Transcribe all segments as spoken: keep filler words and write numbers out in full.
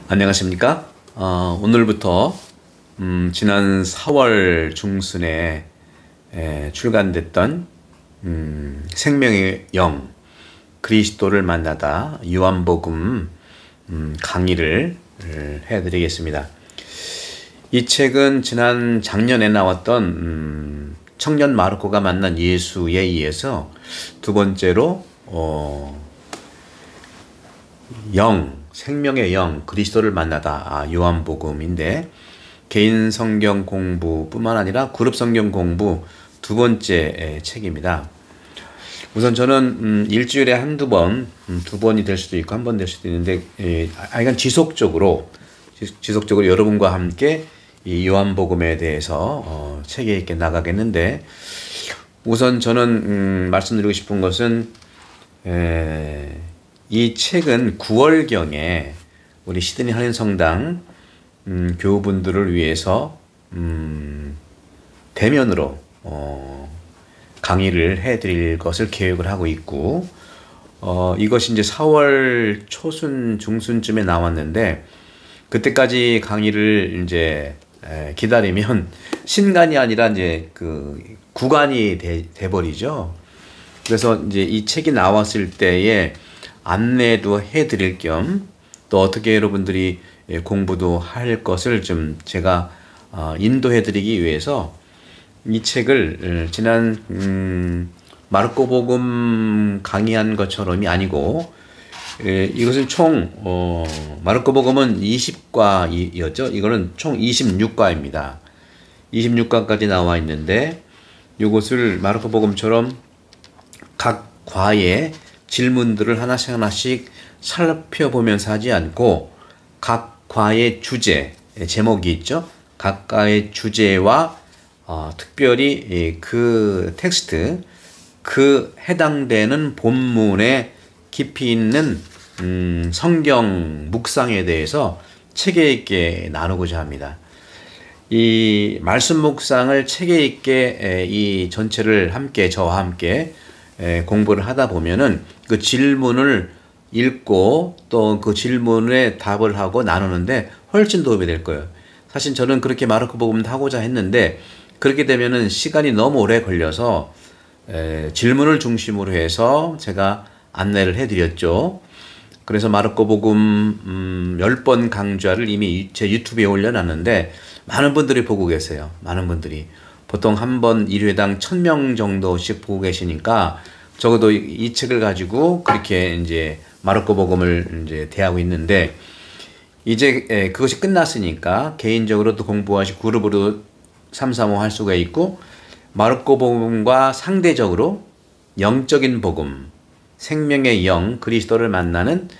안녕하십니까? 어, 오늘부터 음, 지난 사월 중순에 에, 출간됐던 음, 생명의 영 그리스도를 만나다 요한복음 음, 강의를 해드리겠습니다. 이 책은 지난 작년에 나왔던 음, 청년 마르코가 만난 예수에 의해서 두 번째로 어, 영, 생명의 영, 그리스도를 만나다 아, 요한복음인데 개인 성경 공부뿐만 아니라 그룹 성경 공부 두 번째 책입니다. 우선 저는 음, 일주일에 한두 번, 음, 두 번이 될 수도 있고 한 번 될 수도 있는데 예, 약간 지속적으로 지속적으로 여러분과 함께 이 요한복음에 대해서 어, 체계 있게 나가겠는데 우선 저는 음, 말씀드리고 싶은 것은 에, 이 책은 구월경에 우리 시드니 한인성당 음, 교우분들을 위해서 음, 대면으로 어, 강의를 해드릴 것을 계획을 하고 있고 어, 이것이 이제 사월 초순 중순쯤에 나왔는데 그때까지 강의를 이제 에, 기다리면 신간이 아니라 이제 그 구간이 돼, 돼버리죠. 그래서 이제 이 책이 나왔을 때에 안내도 해드릴 겸 또 어떻게 여러분들이 공부도 할 것을 좀 제가 인도해드리기 위해서 이 책을 지난 음, 마르코복음 강의한 것처럼이 아니고 이것은 총 어, 마르코복음은 이십 과였죠. 이거는 총 이십육 과입니다. 이십육 과까지 나와 있는데 이것을 마르코복음처럼 각 과에 질문들을 하나씩 하나씩 살펴보면서 하지 않고 각 과의 주제, 제목이 있죠. 각 과의 주제와 어, 특별히 그 텍스트, 그 해당되는 본문에 깊이 있는 음, 성경 묵상에 대해서 체계 있게 나누고자 합니다. 이 말씀 묵상을 체계 있게 이 전체를 함께 저와 함께 공부를 하다 보면은 그 질문을 읽고 또 그 질문에 답을 하고 나누는데 훨씬 도움이 될 거예요. 사실 저는 그렇게 마르코복음도 하고자 했는데 그렇게 되면은 시간이 너무 오래 걸려서 에, 질문을 중심으로 해서 제가 안내를 해드렸죠. 그래서 마르코복음 음, 십 번 강좌를 이미 제 유튜브에 올려놨는데 많은 분들이 보고 계세요. 많은 분들이. 보통 한 번 일 회당 천 명 정도씩 보고 계시니까 적어도 이 책을 가지고 그렇게 이제 마르코복음을 이제 대하고 있는데 이제 그것이 끝났으니까 개인적으로 또 공부하시고 그룹으로 삼삼오 할 수가 있고 마르코복음과 상대적으로 영적인 복음, 생명의 영, 그리스도를 만나는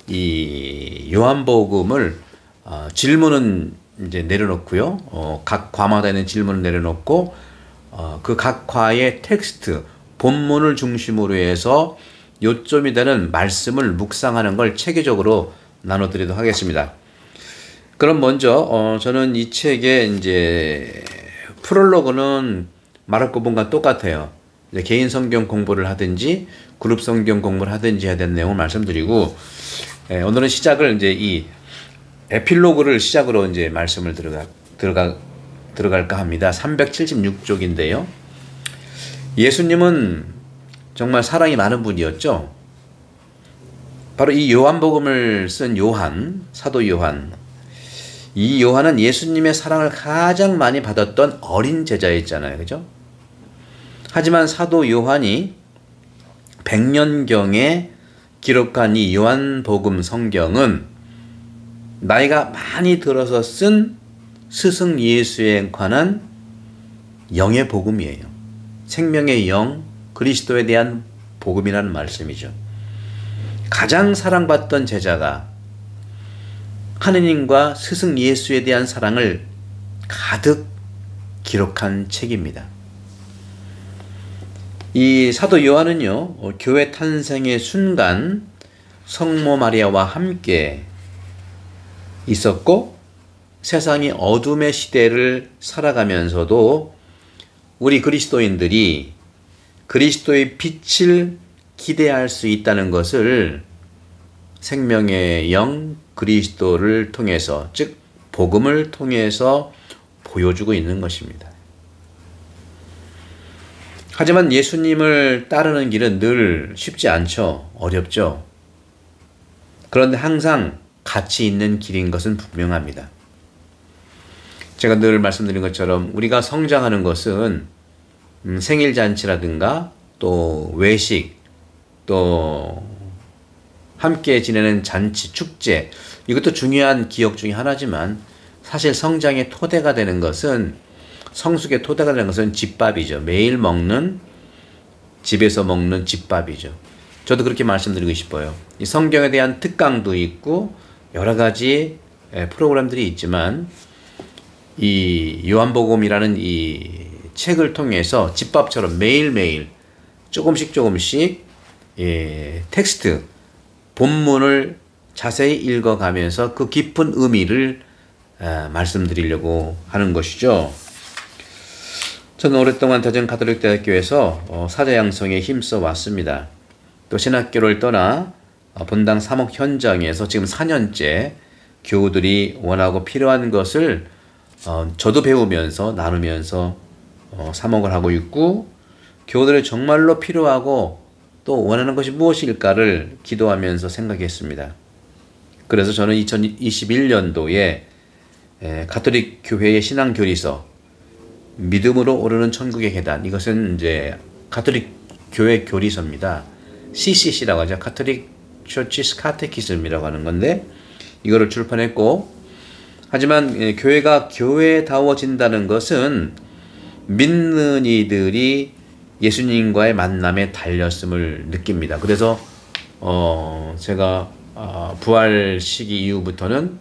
이 요한복음을 어, 질문은 이제 내려놓고요. 어, 각 과마다 있는 질문을 내려놓고 어, 그 각 과의 텍스트, 본문을 중심으로 해서 요점이 되는 말씀을 묵상하는 걸 체계적으로 나눠드리도록 하겠습니다. 그럼 먼저 어, 저는 이 책의 이제 프롤로그는 마르코복음과 똑같아요. 이제 개인 성경 공부를 하든지 그룹 성경 공부를 하든지 해야 되는 내용을 말씀드리고 에, 오늘은 시작을 이제 이 에필로그를 시작으로 이제 말씀을 들어가 들어가 들어갈까 합니다. 삼백칠십육 쪽인데요. 예수님은 정말 사랑이 많은 분이었죠. 바로 이 요한복음을 쓴 요한, 사도 요한. 이 요한은 예수님의 사랑을 가장 많이 받았던 어린 제자였잖아요. 그죠? 하지만 사도 요한이 백 년경에 기록한 이 요한복음 성경은 나이가 많이 들어서 쓴 스승 예수에 관한 영의 복음이에요. 생명의 영, 그리스도에 대한 복음이라는 말씀이죠. 가장 사랑받던 제자가 하느님과 스승 예수에 대한 사랑을 가득 기록한 책입니다. 이 사도 요한은요, 교회 탄생의 순간 성모 마리아와 함께 있었고 세상이 어둠의 시대를 살아가면서도 우리 그리스도인들이 그리스도의 빛을 기대할 수 있다는 것을 생명의 영 그리스도를 통해서, 즉 복음을 통해서 보여주고 있는 것입니다. 하지만 예수님을 따르는 길은 늘 쉽지 않죠. 어렵죠. 그런데 항상 가치 있는 길인 것은 분명합니다. 제가 늘 말씀드린 것처럼 우리가 성장하는 것은 음, 생일잔치라든가 또 외식, 또 함께 지내는 잔치, 축제, 이것도 중요한 기억 중에 하나지만 사실 성장의 토대가 되는 것은, 성숙의 토대가 되는 것은 집밥이죠. 매일 먹는, 집에서 먹는 집밥이죠. 저도 그렇게 말씀드리고 싶어요. 이 성경에 대한 특강도 있고 여러 가지 프로그램들이 있지만 이 요한복음이라는 이 책을 통해서 집밥처럼 매일매일 조금씩 조금씩 예, 텍스트, 본문을 자세히 읽어가면서 그 깊은 의미를 아, 말씀드리려고 하는 것이죠. 저는 오랫동안 대전 가톨릭대학교에서 어, 사자 양성에 힘써 왔습니다. 또 신학교를 떠나 어, 본당 사목 현장에서 지금 사 년째 교우들이 원하고 필요한 것을 어, 저도 배우면서 나누면서 어, 사목을 하고 있고, 교우들이 정말로 필요하고 또 원하는 것이 무엇일까를 기도하면서 생각했습니다. 그래서 저는 이천이십일 년도에 에, 가톨릭 교회의 신앙교리서 믿음으로 오르는 천국의 계단, 이것은 이제 가톨릭 교회 교리서입니다. 씨씨씨라고 하죠. 가톨릭 처치스 카테키즘이라고 하는 건데 이거를 출판했고, 하지만 에, 교회가 교회다워진다는 것은 믿는 이들이 예수님과의 만남에 달렸음을 느낍니다. 그래서 어 제가 어 부활 시기 이후부터는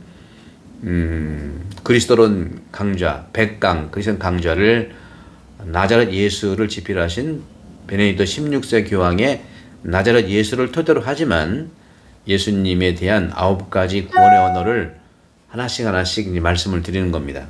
음 그리스도론 강좌, 백강 그리스도 강좌를 나자렛 예수를 지필하신 베네딕토 십육 세 교황의 나자렛 예수를 토대로 하지만 예수님에 대한 아홉 가지 구원의 언어를 하나씩 하나씩 말씀을 드리는 겁니다.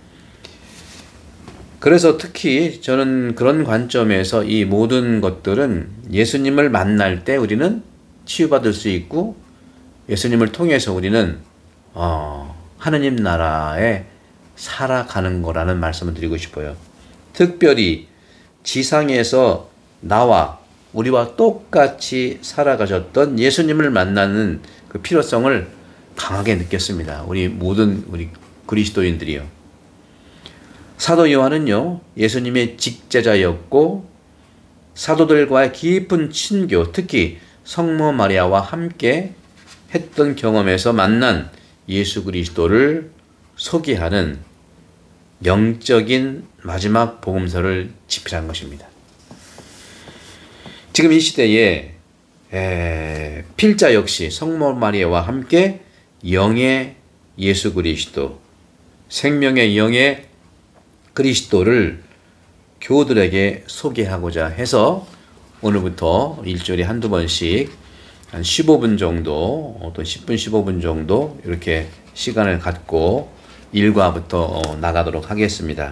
그래서 특히 저는 그런 관점에서 이 모든 것들은 예수님을 만날 때 우리는 치유받을 수 있고, 예수님을 통해서 우리는 어, 하느님 나라에 살아가는 거라는 말씀을 드리고 싶어요. 특별히 지상에서 나와 우리와 똑같이 살아가셨던 예수님을 만나는 그 필요성을 강하게 느꼈습니다. 우리 모든 우리 그리스도인들이요. 사도 요한은요, 예수님의 직제자였고 사도들과의 깊은 친교, 특히 성모 마리아와 함께 했던 경험에서 만난 예수 그리스도를 소개하는 영적인 마지막 복음서를 집필한 것입니다. 지금 이 시대에 에, 필자 역시 성모 마리아와 함께 영의 예수 그리스도, 생명의 영의 그리스도를 교우들에게 소개하고자 해서 오늘부터 일주일에 한두 번씩 한 십오 분 정도, 또 십 분, 십오 분 정도 이렇게 시간을 갖고 일과부터 나가도록 하겠습니다.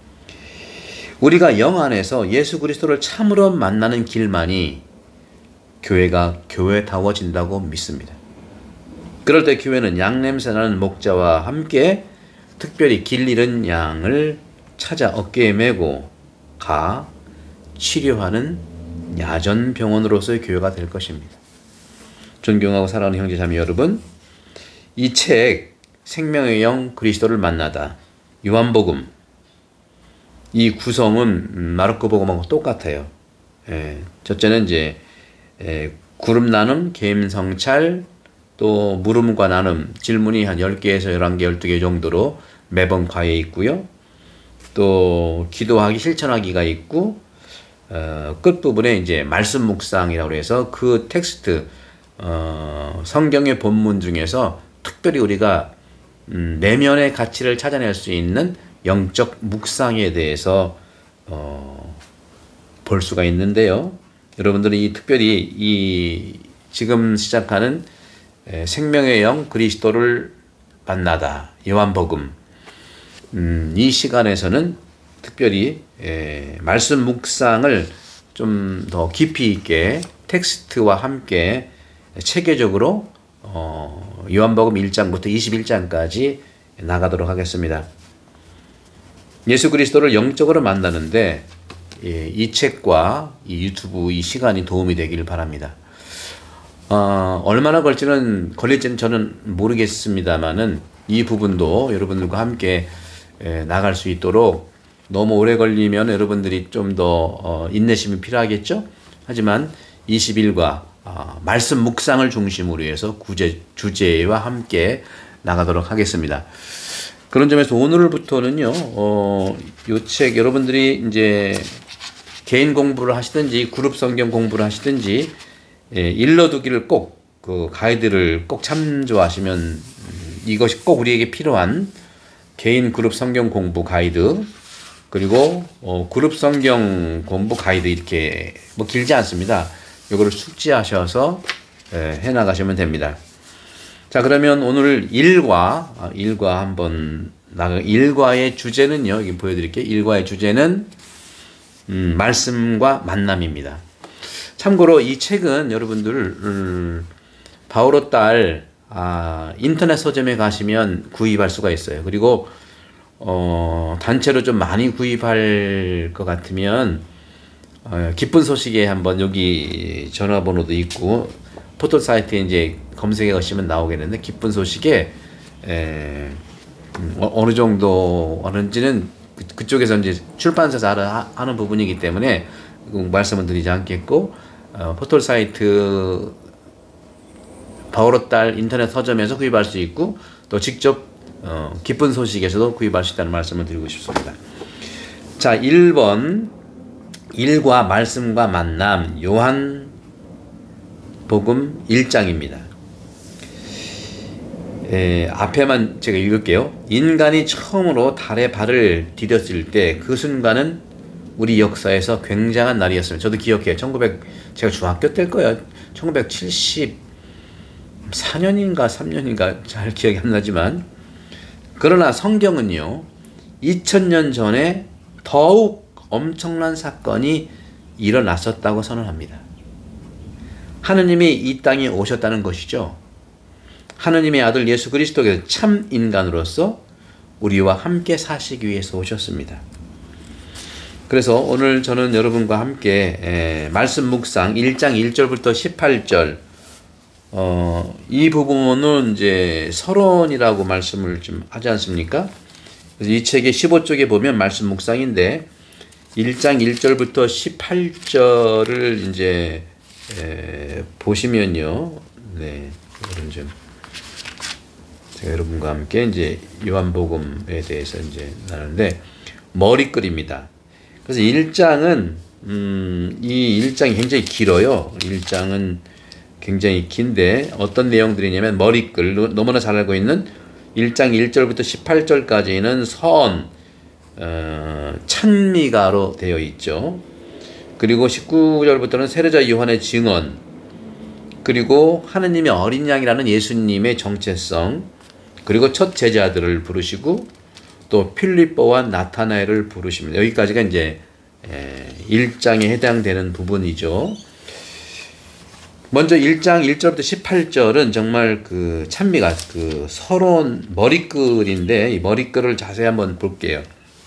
우리가 영 안에서 예수 그리스도를 참으로 만나는 길만이 교회가 교회다워진다고 믿습니다. 그럴 때 교회는 양냄새나는 목자와 함께 특별히 길 잃은 양을 찾아 어깨에 메고 가 치료하는 야전병원으로서의 교회가 될 것입니다. 존경하고 사랑하는 형제자매 여러분, 이 책 생명의 영 그리스도를 만나다, 요한복음, 이 구성은 마르코 복음하고 똑같아요. 예, 첫째는 이제 예, 구름 나눔, 개임 성찰, 또 물음과 나눔, 질문이 한 열 개에서 열한 개, 열두 개 정도로 매번 과에 있고요. 또 기도하기, 실천하기가 있고, 어, 끝부분에 이제 말씀 묵상이라고 해서 그 텍스트, 어, 성경의 본문 중에서 특별히 우리가 음, 내면의 가치를 찾아낼 수 있는 영적 묵상에 대해서 어, 볼 수가 있는데요. 여러분들이 이 특별히 이 지금 시작하는 에, 생명의 영 그리스도를 만나다, 요한복음, 음, 이 시간에서는 특별히 에, 말씀 묵상을 좀 더 깊이 있게 텍스트와 함께 체계적으로 어, 요한복음 일 장부터 이십일 장까지 나가도록 하겠습니다. 예수 그리스도를 영적으로 만나는데 예, 이 책과 이 유튜브 이 시간이 도움이 되길 바랍니다. 어, 얼마나 걸지는 걸릴지는 저는 모르겠습니다만은 이 부분도 여러분들과 함께 에, 나갈 수 있도록 너무 오래 걸리면 여러분들이 좀 더 어, 인내심이 필요하겠죠. 하지만 이십 일과 어, 말씀 묵상을 중심으로 해서 구제, 주제와 함께 나가도록 하겠습니다. 그런 점에서 오늘부터는요, 어, 요 책 여러분들이 이제 개인 공부를 하시든지 그룹 성경 공부를 하시든지 예, 일러두기를 꼭 그 가이드를 꼭 참조하시면 음, 이것이 꼭 우리에게 필요한 개인 그룹 성경 공부 가이드 그리고 어, 그룹 성경 공부 가이드 이렇게 뭐 길지 않습니다. 이거를 숙지하셔서 예, 해나가시면 됩니다. 자, 그러면 오늘 일과 아, 일과 한번 나가 일과의 주제는요. 여기 보여드릴게요. 일과의 주제는 음, 말씀과 만남입니다. 참고로 이 책은 여러분들 음, 바오로 딸 아, 인터넷 서점에 가시면 구입할 수가 있어요. 그리고 어, 단체로 좀 많이 구입할 것 같으면 어, 기쁜 소식에 한번 여기 전화번호도 있고 포털 사이트에 이제 검색해 가시면 나오겠는데 기쁜 소식에 에, 음, 어느 정도 하는지는 그, 그쪽에서 이제 출판사에서 알아 하는 부분이기 때문에 말씀을 드리지 않겠고 어, 포털 사이트 바오로 딸 인터넷 서점에서 구입할 수 있고 또 직접 어, 기쁜 소식에서도 구입할 수 있다는 말씀을 드리고 싶습니다. 자, 일 번 일과 말씀과 만남 요한 복음 일 장입니다. 에, 앞에만 제가 읽을게요. 인간이 처음으로 달에 발을 디뎠을 때 그 순간은 우리 역사에서 굉장한 날이었습니다. 저도 기억해요. 천구백 제가 중학교 때일 거예요. 천구백칠십사 년인가 삼 년인가 잘 기억이 안 나지만 그러나 성경은요. 이천 년 전에 더욱 엄청난 사건이 일어났었다고 선언합니다. 하느님이 이 땅에 오셨다는 것이죠. 하느님의 아들 예수 그리스도께서 참 인간으로서 우리와 함께 사시기 위해서 오셨습니다. 그래서 오늘 저는 여러분과 함께 에, 말씀 묵상 일 장 일 절부터 십팔 절 어, 이 부분은 이제 서론이라고 말씀을 좀 하지 않습니까? 그래서 이 책의 십오 쪽에 보면 말씀 묵상인데 일 장 일 절부터 십팔 절을 이제 에, 보시면요. 네. 이런 좀 제가 여러분과 함께 이제 요한복음에 대해서 이제 나누는데 머리글입니다. 그래서 일 장은 음, 이 일 장이 굉장히 길어요. 일 장은 굉장히 긴데 어떤 내용들이냐면 머리글 너무나 잘 알고 있는 일 장 일 절부터 십팔 절까지는 선 어, 찬미가로 되어 있죠. 그리고 십구 절부터는 세례자 요한의 증언 그리고 하느님의 어린 양이라는 예수님의 정체성 그리고 첫 제자들을 부르시고 또 필립보와 나타나엘을 부르십니다. 여기까지가 이제 일 장에 해당되는 부분이죠. 먼저 일 장 일 절부터 십팔 절은 정말 그 찬미가 그 서론 머리글인데 이 머리글을 자세히 한번 볼게요.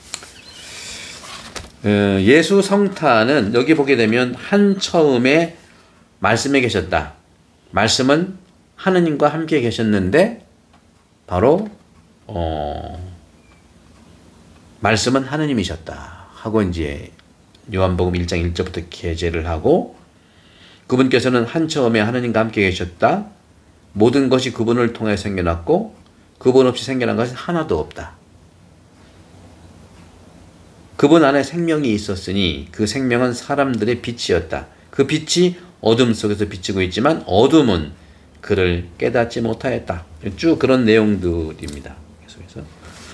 예수 성탄은 여기 보게 되면 한 처음에 말씀에 계셨다. 말씀은 하느님과 함께 계셨는데 바로 어, 말씀은 하느님이셨다 하고 이제 요한복음 일 장 일 절부터 게재를 하고 그분께서는 한 처음에 하느님과 함께 계셨다. 모든 것이 그분을 통해 생겨났고 그분 없이 생겨난 것은 하나도 없다. 그분 안에 생명이 있었으니 그 생명은 사람들의 빛이었다. 그 빛이 어둠 속에서 비치고 있지만 어둠은 그를 깨닫지 못하였다. 쭉 그런 내용들입니다. 계속해서.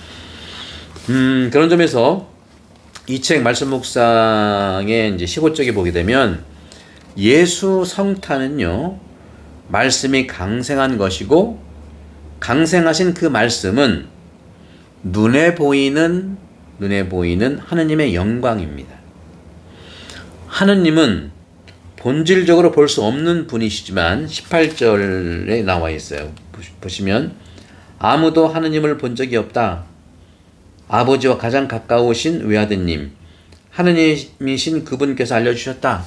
음, 그런 점에서 이 책 말씀 묵상의 이제 십오 쪽에 보게 되면 예수 성탄은요, 말씀이 강생한 것이고 강생하신 그 말씀은 눈에 보이는 눈에 보이는 하느님의 영광입니다. 하느님은 본질적으로 볼 수 없는 분이시지만 십팔 절에 나와 있어요. 보시면 아무도 하느님을 본 적이 없다. 아버지와 가장 가까우신 외아드님 하느님이신 그분께서 알려주셨다.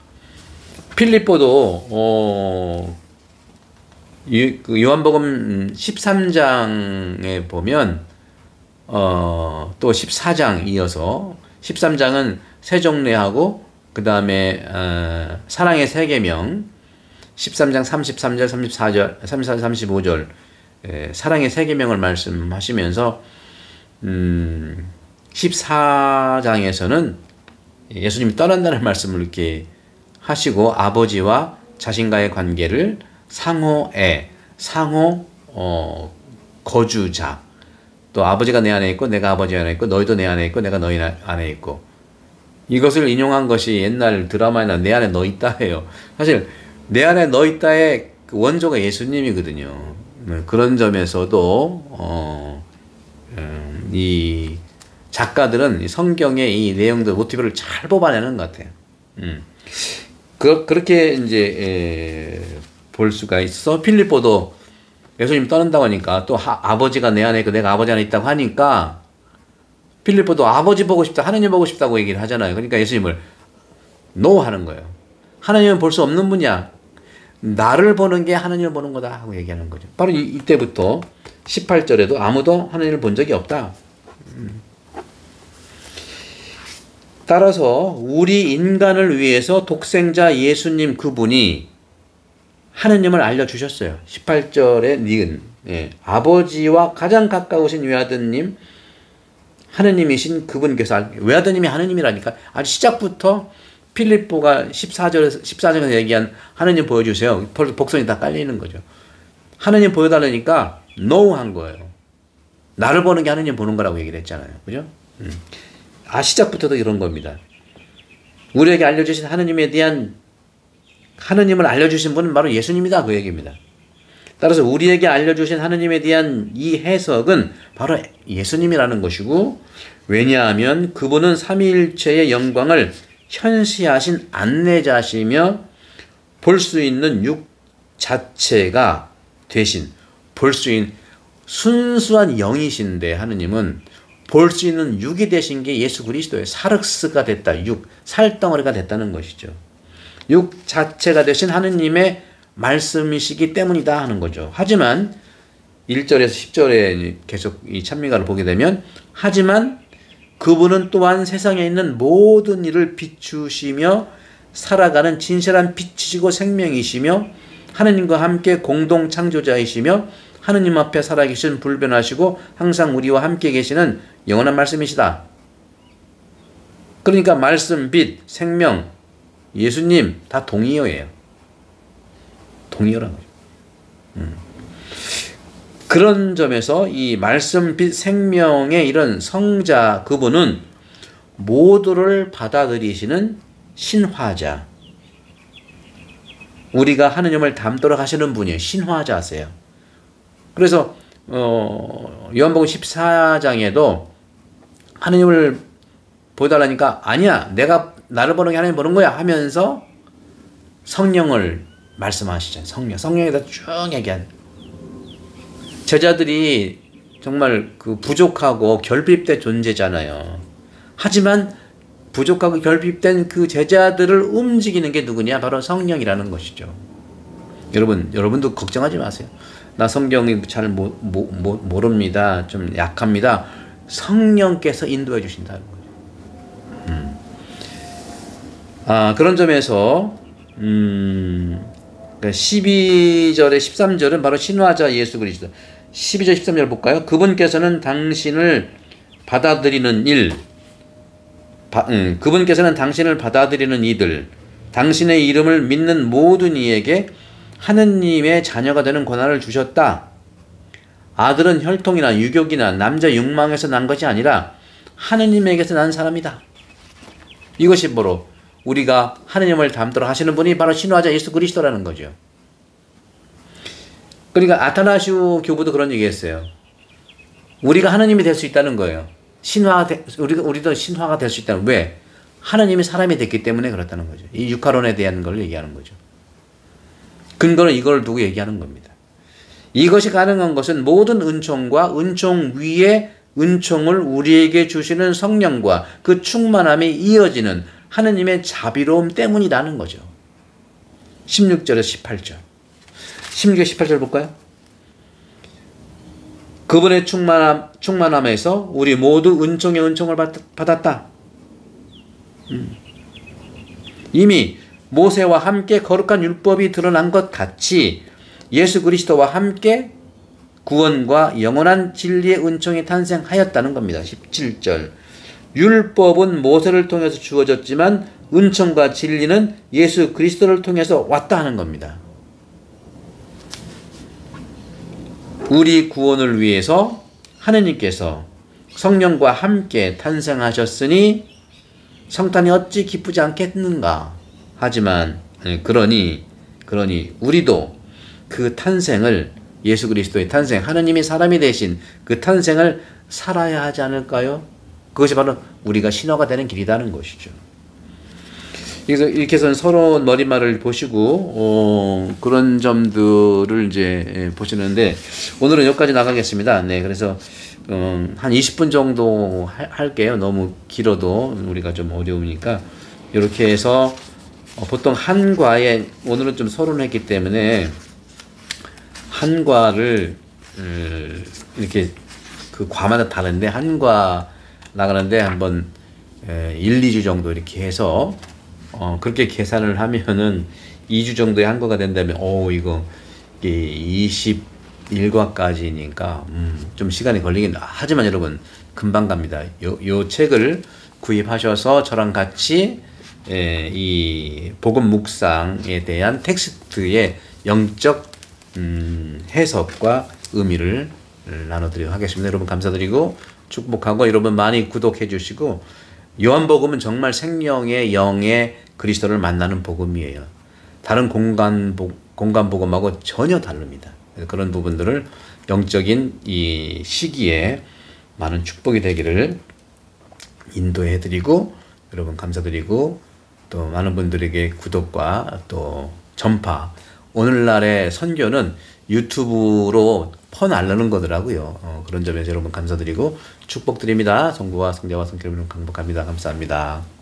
필립보도 어, 요한복음 십삼 장에 보면 어, 또 십사 장 이어서 십삼 장은 세종례하고 그 다음에 어, 사랑의 세 계명 십삼 장 삼십삼 절 삼십사 절 삼십사 절 삼십오 절 예, 사랑의 세 계명을 말씀하시면서 음, 십사 장에서는 예수님이 떠난다는 말씀을 이렇게 하시고 아버지와 자신과의 관계를 상호애, 상호 어, 거주자 또 아버지가 내 안에 있고 내가 아버지 안에 있고 너희도 내 안에 있고 내가 너희 안에 있고 이것을 인용한 것이 옛날 드라마에나 내 안에 너 있다 해요. 사실 내 안에 너 있다의 그 원조가 예수님이거든요. 그런 점에서도 어, 음, 이 작가들은 성경의 이 내용들 모티브를 잘 뽑아내는 것 같아요. 음. 그, 그렇게 이제 에, 볼 수가 있어. 필립보도 예수님 떠난다고 하니까 또 하, 아버지가 내 안에 있고 내가 아버지 안에 있다고 하니까 필립보도 아버지 보고 싶다, 하느님 보고 싶다고 얘기를 하잖아요. 그러니까 예수님을 노 하는 거예요. 하느님은 볼 수 없는 분이야. 나를 보는 게 하느님을 보는 거다 하고 얘기하는 거죠. 바로 이, 이때부터 십팔 절에도 아무도 하느님을 본 적이 없다. 음. 따라서 우리 인간을 위해서 독생자 예수님 그분이 하느님을 알려주셨어요. 십팔 절에 니은 예, 아버지와 가장 가까우신 외아드님 하느님이신 그분께서 외아드님이 하느님이라니까 아주 시작부터 필립보가 십사 절에서 십사 절에서 얘기한 하느님 보여주세요. 복선이 다 깔리는 거죠. 하느님 보여달라니까 no 한 거예요. 나를 보는 게 하느님 보는 거라고 얘기를 했잖아요. 그죠? 음. 아 시작부터도 이런 겁니다. 우리에게 알려주신 하느님에 대한 하느님을 알려주신 분은 바로 예수님이다 그 얘기입니다. 따라서 우리에게 알려주신 하느님에 대한 이 해석은 바로 예수님이라는 것이고 왜냐하면 그분은 삼위일체의 영광을 현시하신 안내자시며 볼 수 있는 육 자체가 되신 볼 수 있는 순수한 영이신데 하느님은 볼 수 있는 육이 되신 게 예수 그리스도의 사륵스가 됐다. 육, 살덩어리가 됐다는 것이죠. 육 자체가 되신 하느님의 말씀이시기 때문이다 하는 거죠. 하지만 일 절에서 십 절에 계속 이 찬미가를 보게 되면 하지만 그분은 또한 세상에 있는 모든 일을 비추시며 살아가는 진실한 빛이시고 생명이시며 하느님과 함께 공동 창조자이시며 하느님 앞에 살아계신 불변하시고 항상 우리와 함께 계시는 영원한 말씀이시다. 그러니까 말씀, 빛, 생명, 예수님 다 동의어예요. 동의어라는 거죠. 음. 그런 점에서 이 말씀, 빛, 생명의 이런 성자 그분은 모두를 받아들이시는 신화자. 우리가 하느님을 닮도록 하시는 분이에요. 신화자세요. 그래서 어, 요한복음 십사 장에도 하느님을 보여달라니까 아니야 내가 나를 보는 게 하나님 보는 거야 하면서 성령을 말씀하시잖아요. 성령 성령에다 쭉 얘기한 제자들이 정말 그 부족하고 결핍된 존재잖아요. 하지만 부족하고 결핍된 그 제자들을 움직이는 게 누구냐? 바로 성령이라는 것이죠. 여러분 여러분도 걱정하지 마세요. 나 성경이 잘 모, 모, 모, 모릅니다. 좀 약합니다. 성령께서 인도해 주신다는 거죠. 음. 아, 그런 점에서 음, 십이 절에 십삼 절은 바로 신화자 예수 그리스도. 십이 절 십삼 절 볼까요? 그분께서는 당신을 받아들이는 일, 바, 음, 그분께서는 당신을 받아들이는 이들, 당신의 이름을 믿는 모든 이에게 하느님의 자녀가 되는 권한을 주셨다. 아들은 혈통이나 유격이나 남자 육망에서 난 것이 아니라 하느님에게서 난 사람이다. 이것이 바로 우리가 하느님을 닮도록 하시는 분이 바로 신화자 예수 그리스도라는 거죠. 그러니까 아타나시우 교부도 그런 얘기했어요. 우리가 하느님이 될 수 있다는 거예요. 신화 우리가 우리도 신화가 될 수 있다는. 왜? 하느님이 사람이 됐기 때문에 그렇다는 거죠. 이 육하론에 대한 걸 얘기하는 거죠. 근거는 이걸 두고 얘기하는 겁니다. 이것이 가능한 것은 모든 은총과 은총 위에 은총을 우리에게 주시는 성령과 그 충만함이 이어지는 하느님의 자비로움 때문이라는 거죠. 십육 절에서 십팔 절. 십육 절 십팔 절 볼까요? 그분의 충만함, 충만함에서 우리 모두 은총의 은총을 받았다. 음. 이미 모세와 함께 거룩한 율법이 드러난 것 같이 예수 그리스도와 함께 구원과 영원한 진리의 은총이 탄생하였다는 겁니다. 십칠 절. 율법은 모세를 통해서 주어졌지만 은총과 진리는 예수 그리스도를 통해서 왔다 하는 겁니다. 우리 구원을 위해서 하느님께서 성령과 함께 탄생하셨으니 성탄이 어찌 기쁘지 않겠는가. 하지만 그러니 그러니 우리도 그 탄생을 예수 그리스도의 탄생, 하느님이 사람이 되신 그 탄생을 살아야 하지 않을까요? 그것이 바로 우리가 신화가 되는 길이라는 것이죠. 그래서 이렇게 해서 서로 머리말을 보시고 어, 그런 점들을 이제 보시는데 오늘은 여기까지 나가겠습니다. 네, 그래서 어, 한 이십 분 정도 하, 할게요. 너무 길어도 우리가 좀 어려우니까 이렇게 해서 어, 보통 한 과에 오늘은 좀 서론했기 때문에 한 과를 음, 이렇게 그 과마다 다른데 한 과 나가는데 한번 에, 일, 이 주 정도 이렇게 해서 어, 그렇게 계산을 하면은 이 주 정도의 한 과가 된다면 오 이거 이십일 과까지니까 음, 좀 시간이 걸리긴 하지만 여러분 금방 갑니다. 요, 요 책을 구입하셔서 저랑 같이 에, 이 복음 묵상에 대한 텍스트의 영적 음, 해석과 의미를 나눠드리도록 하겠습니다. 여러분 감사드리고 축복하고 여러분 많이 구독해 주시고 요한복음은 정말 생명의 영의 그리스도를 만나는 복음이에요. 다른 공간, 공간 복음하고 전혀 다릅니다. 그런 부분들을 영적인 이 시기에 많은 축복이 되기를 인도해 드리고 여러분 감사드리고 또 많은 분들에게 구독과 또 전파 오늘날의 선교는 유튜브로 퍼나르는 거더라고요. 어, 그런 점에서 여러분 감사드리고 축복드립니다. 성부와 성자와 성령 이름으로 강복합니다. 감사합니다.